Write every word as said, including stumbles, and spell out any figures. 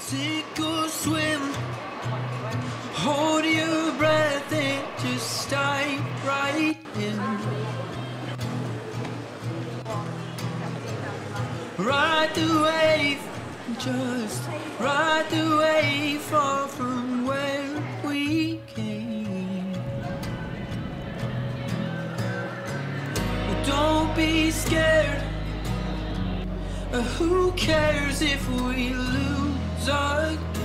Sink or swim, hold your breath and just dive right in. Ride the wave, just ride the wave, far from where we came. But don't be scared, who cares if we lose again?